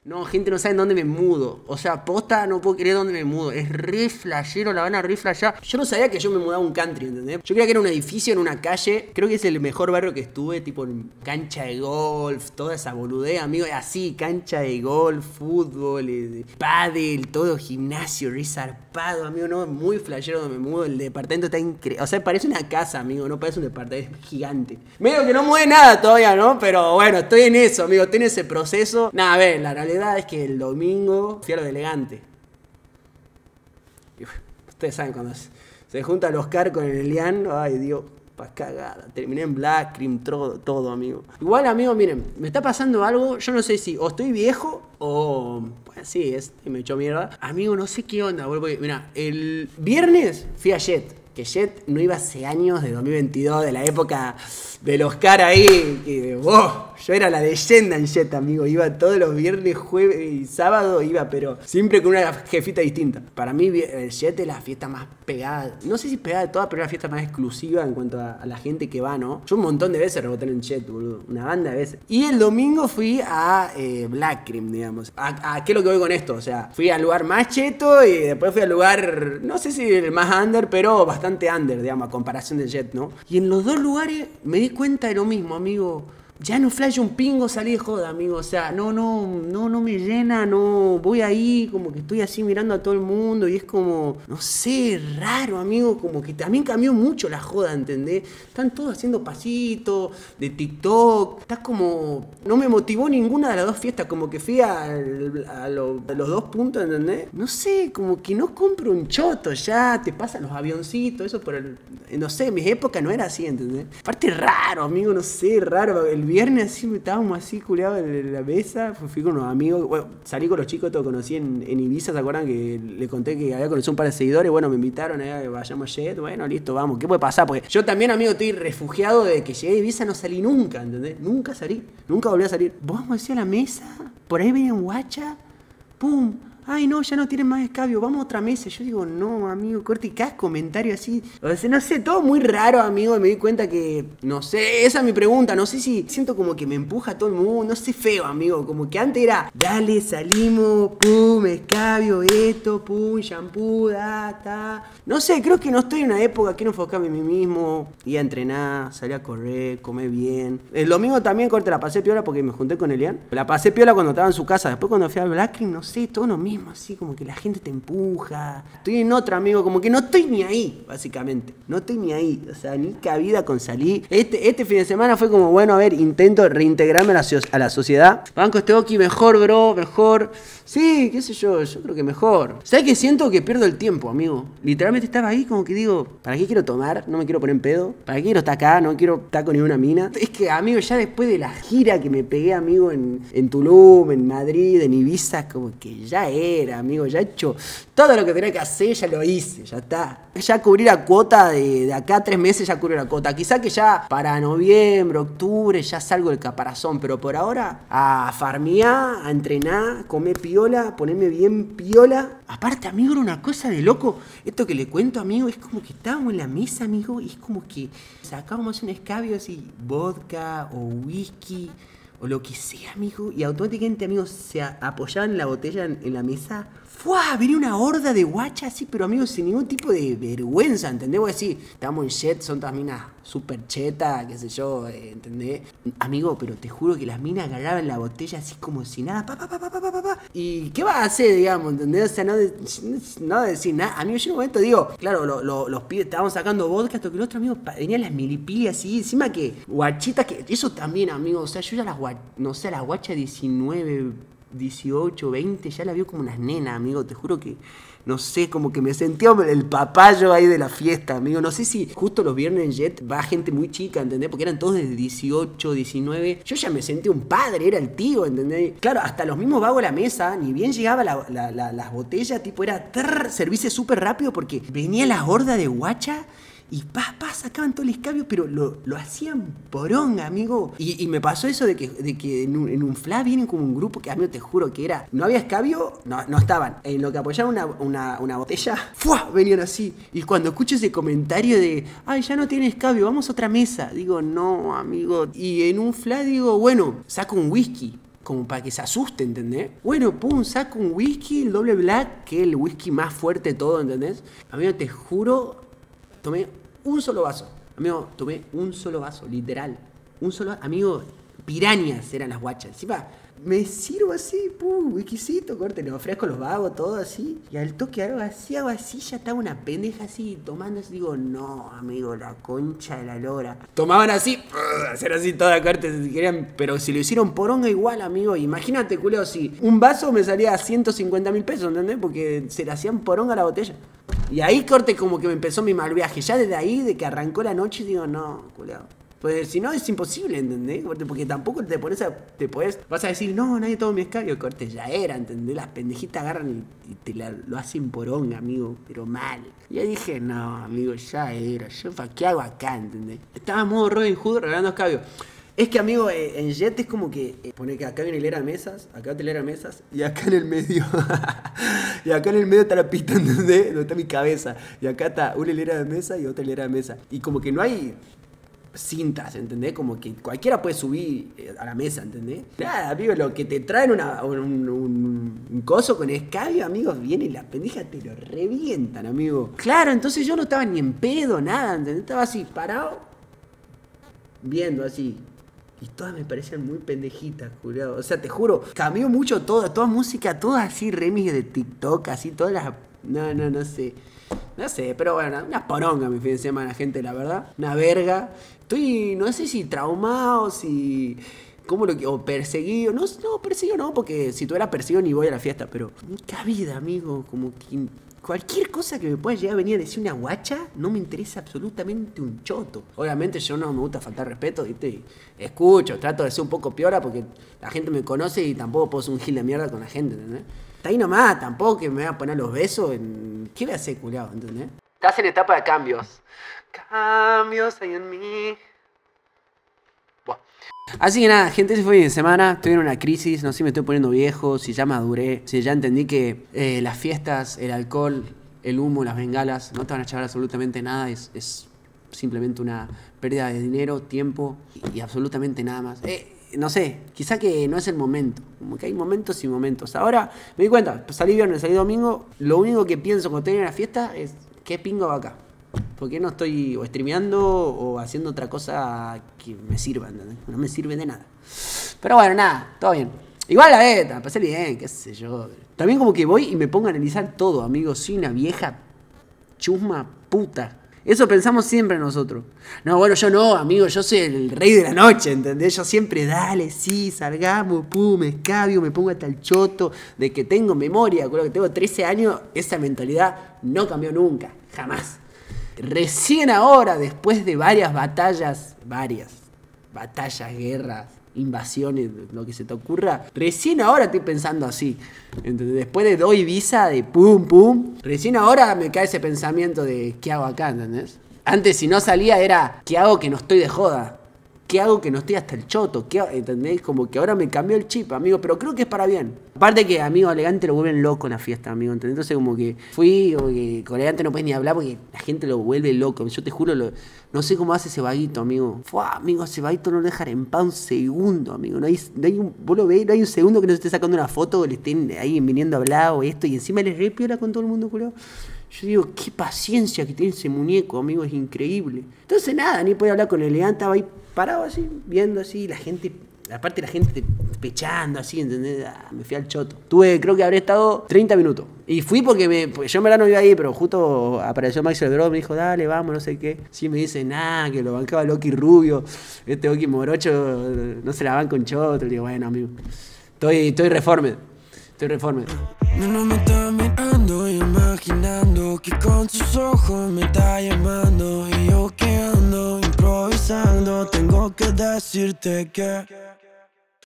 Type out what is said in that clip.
No, gente, no saben dónde me mudo. O sea, posta, no puedo creer dónde me mudo. Es re flashero, la van a re flashear. Yo no sabía que yo me mudaba a un country, ¿entendés? Yo creía que era un edificio en una calle. Creo que es el mejor barrio que estuve, tipo en cancha de golf, toda esa boludea, amigo. Así, cancha de golf, fútbol, pádel, todo gimnasio, re zarpado, amigo. No, muy flashero donde me mudo. El departamento está increíble. O sea, parece una casa, amigo. No parece un departamento, es gigante. Medio que no mueve nada todavía, ¿no? Pero bueno, estoy en eso, amigo. Estoy en ese proceso. Nada, a ver, la realidad es que el domingo fui a lo de Elegante. Ustedes saben cuando se junta el Oscar con el Elian. Ay, Dios, pa' cagada. Terminé en Black Cream, todo, amigo. Igual, amigo, miren, me está pasando algo. Yo no sé si o estoy viejo o... Pues sí, me echó mierda. Amigo, no sé qué onda, boludo. Mira, el viernes fui a Jet. Que Jet no iba hace años, de 2022, de la época del Oscar ahí. Que, yo era la leyenda en Jet, amigo. Iba todos los viernes, jueves y sábado, iba, pero siempre con una jefita distinta. Para mí, el Jet es la fiesta más pegada. No sé si pegada de todas, pero es la fiesta más exclusiva en cuanto a la gente que va, ¿no? Yo un montón de veces reboté en Jet, boludo. Una banda de veces. Y el domingo fui a Black Cream, digamos. ¿A qué es lo que voy con esto? O sea, fui al lugar más cheto y después fui al lugar, no sé si el más under, pero bastante under, digamos, a comparación del Jet, ¿no? Y en los dos lugares me di cuenta de lo mismo, amigo. Ya no flashe un pingo, salí de joda, amigo. O sea, no me llena, no. Voy ahí, como que estoy así mirando a todo el mundo y es como, no sé, raro, amigo. Como que también cambió mucho la joda, ¿entendés? Están todos haciendo pasitos de TikTok. Estás como. No me motivó ninguna de las dos fiestas. Como que fui a los dos puntos, ¿entendés? No sé, como que no compro un choto ya. Te pasan los avioncitos, eso por el. No sé, en mis épocas no era así, ¿entendés? Aparte, raro, amigo, no sé, raro. El viernes así estábamos así culiados en la mesa, fui con unos amigos, bueno, salí con los chicos, todo conocí en Ibiza, ¿se acuerdan? Que les conté que había conocido un par de seguidores, bueno, me invitaron a que vayamos a Jet, bueno, listo, vamos, ¿qué puede pasar? Porque yo también, amigo, estoy refugiado de que llegué a Ibiza, no salí nunca, ¿entendés? Nunca salí, nunca volví a salir. Vamos así a la mesa, por ahí viene un guacha, pum. Ay, no, ya no tienen más escabio, vamos a otra mesa. Yo digo, no, amigo, corte, y cada comentario así. O sea, no sé, todo muy raro, amigo. Y me di cuenta que, no sé, esa es mi pregunta. No sé si siento como que me empuja a todo el mundo. No sé, feo, amigo. Como que antes era, dale, salimos, pum, escabio, esto, pum, shampoo, ta. No sé, creo que no estoy en una época, quiero enfocarme en mí mismo. Ir a entrenar, salir a correr, comer bien. El domingo también, corte, la pasé piola porque me junté con Elian. La pasé piola cuando estaba en su casa. Después cuando fui al Black King, no sé, todo lo mismo. Así como que la gente te empuja. Estoy en otra, amigo, como que no estoy ni ahí, básicamente. No estoy ni ahí, o sea, ni cabida con salir. Este fin de semana fue como, bueno, a ver, intento reintegrarme a la sociedad. Banco este Oki, mejor, bro, mejor. Sí, qué sé yo creo que mejor. ¿Sabes qué? Siento que pierdo el tiempo, amigo. Literalmente estaba ahí como que digo, ¿para qué quiero tomar? No me quiero poner en pedo. ¿Para qué quiero estar acá? No quiero estar con ninguna mina. Es que, amigo, ya después de la gira que me pegué, amigo, en Tulum, en Madrid, en Ibiza, como que ya era, amigo, ya he hecho todo lo que tenía que hacer, ya lo hice, ya está. Ya cubrí la cuota de acá a 3 meses, ya cubrí la cuota. Quizá que ya para noviembre, octubre, ya salgo del caparazón, pero por ahora a farmear, a entrenar, comer piola, ponerme bien piola. Aparte, amigo, era una cosa de loco. Esto que le cuento, amigo, es como que estábamos en la mesa, amigo, y es como que sacábamos un escabio así, vodka o whisky o lo que sea, amigo, y automáticamente, amigo, se apoyaban la botella en la mesa. ¡Fua! Venía una horda de guachas así, pero, amigo, sin ningún tipo de vergüenza, ¿entendés? Vos decís, estamos en Jet, son todas minas súper chetas, qué sé yo, ¿entendés? Amigo, pero te juro que las minas agarraban la botella así como si nada, pa. ¿Y qué vas a hacer, digamos, ¿entendés? O sea, no decir nada. Amigo, yo en un momento digo, claro, los pibes estábamos sacando vodka, esto que el otro, amigo, venían las milipili así, encima que guachitas, que eso también, amigo, o sea, yo ya las guachas 19... 18, 20, ya la vio como unas nenas, amigo, te juro que, no sé, como que me sentía el papayo ahí de la fiesta, amigo, no sé si justo los viernes en Jet va gente muy chica, ¿entendés? Porque eran todos de 18, 19, yo ya me sentí un padre, era el tío, ¿entendés? Claro, hasta los mismos vagos de la mesa, ni bien llegaba las botellas, tipo era servirse súper rápido porque venía la horda de guacha. Y sacaban todo el escabio, pero lo hacían poronga, amigo. Y me pasó eso de que en un fla vienen como un grupo que, amigo, te juro que era. No había escabio, no estaban. En lo que apoyaban una botella, ¡fua! Venían así. Y cuando escucho ese comentario de, ay, ya no tiene escabio, vamos a otra mesa. Digo, no, amigo. Y en un fla digo, bueno, saco un whisky. como para que se asuste, ¿entendés? Bueno, pum, saco un whisky, el doble black, que es el whisky más fuerte de todo, ¿entendés? Amigo, te juro, tomé un solo vaso. Amigo, tomé un solo vaso, literal. Un solo, amigo, pirañas eran las guachas. Encima, me sirvo así, pum, whiskycito, corte, le ofrezco los vagos, todo así. Y al toque hago así, ya estaba una pendeja así, tomando así. Digo, no, amigo, la concha de la lora. Tomaban así, hacer así toda corte si querían. Pero si lo hicieron poronga igual, amigo. Imagínate, culeo, si un vaso me salía a 150.000 pesos, ¿entendés? Porque se le hacían poronga a la botella. Y ahí, corte, como que me empezó mi mal viaje. Ya desde ahí, de que arrancó la noche, digo, no, culeo. Pues si no es imposible, ¿entendés? Porque tampoco te podés, vas a decir, no, nadie tomó mi escabio, corte, ya era, ¿entendés? Las pendejitas agarran y te lo hacen poronga, amigo, pero mal. Y ahí dije, no, amigo, ya era, ¿qué hago acá, ¿entendés? Estaba en modo Robin Hood regalando escabio. Es que, amigo, en Jet es como que pone que acá hay una hilera de mesas, acá otra hilera de mesas, y acá en el medio, y acá en el medio está la pista, ¿entendés? Donde está mi cabeza, y acá está una hilera de mesa y otra hilera de mesa. Y como que no hay cintas, ¿entendés? Como que cualquiera puede subir a la mesa, ¿entendés? Nada, amigo, lo que te traen un coso con escabio, amigos, viene y las pendejas te lo revientan, amigo. Claro, entonces yo no estaba ni en pedo, nada, ¿entendés? Estaba así, parado, viendo así. Y todas me parecían muy pendejitas, jurado. O sea, te juro, cambió mucho todo, toda música, todas así, remix de TikTok, así, todas las... No sé. No sé, pero bueno, una poronga mi fin de semana, gente, la verdad. Una verga. Estoy, no sé si traumado, si... o perseguido. No, perseguido no, porque si tú eras perseguido ni voy a la fiesta, pero... Nunca vida, amigo, como que... Cualquier cosa que me pueda llegar a venir a decir una guacha, no me interesa absolutamente un choto. Obviamente yo no me gusta faltar respeto, ¿viste? Escucho, trato de ser un poco piola porque la gente me conoce y tampoco puedo ser un gil de mierda con la gente, ¿entendés? Está ahí nomás, tampoco que me voy a poner los besos en... ¿Qué voy a hacer, culiao, ¿entendés? Estás en etapa de cambios. Cambios hay en mí. Buah. Así que nada, gente, ese fue mi semana. Estoy en una crisis, no sé si me estoy poniendo viejo, si ya maduré, si ya entendí que las fiestas, el alcohol, el humo, las bengalas no te van a echar absolutamente nada. Es simplemente una pérdida de dinero, tiempo y absolutamente nada más. No sé, quizá que no es el momento. Como que hay momentos y momentos. Ahora me di cuenta, salí viernes, salí domingo. Lo único que pienso cuando estoy en la fiesta es ¿qué pingo va acá? ¿Por qué no estoy o streameando o haciendo otra cosa que me sirva? ¿Entendés? No me sirve de nada. Pero bueno, nada, todo bien. Igual la beta, pasé bien, qué sé yo. También como que voy y me pongo a analizar todo, amigos. Soy una vieja chusma puta. Eso pensamos siempre nosotros. No, bueno, yo no, amigo, yo soy el rey de la noche, ¿entendés? Yo siempre, dale, sí, salgamos, pum, me escabio, me pongo hasta el choto, de que tengo memoria, creo que tengo 13 años, esa mentalidad no cambió nunca, jamás. Recién ahora, después de varias batallas, guerras, invasiones, lo que se te ocurra, recién ahora estoy pensando así, ¿entendés? Después de 2 Ibiza, de pum, recién ahora me cae ese pensamiento de ¿qué hago acá? ¿Entendés? Antes si no salía era ¿qué hago que no estoy de joda? ¿Qué hago que no estoy hasta el choto? ¿Entendés? Como que ahora me cambió el chip, amigo, pero creo que es para bien. Aparte que, amigo, Elegante lo vuelven loco en la fiesta, amigo, ¿entendés? Entonces como que fui, como que con Elegante no puedes ni hablar porque la gente lo vuelve loco. Yo te juro, no sé cómo hace ese vaguito, amigo. Amigo, ese vaguito no lo dejan en paz un segundo, amigo. Vos lo ves, no hay un segundo que no se esté sacando una foto o le estén ahí viniendo a hablar o esto y encima le repiola con todo el mundo, culo. Yo digo, qué paciencia que tiene ese muñeco, amigo, es increíble. Entonces nada, ni podía hablar con Elegante, estaba ahí parado así, viendo así, la gente, aparte la gente pechando así, ¿entendés? Me fui al choto. Creo que habré estado 30 minutos. Y fui porque yo en verdad no iba ahí, pero justo apareció Max el Bro, me dijo, dale, vamos, no sé qué. Sí, me dice, que lo bancaba Loki Rubio, este Loki Morocho no se la banca con choto. Le digo, bueno, amigo, estoy reformed. No me está mirando, imaginando que con sus ojos me está llamando. Y yo que ando improvisando, tengo que decirte que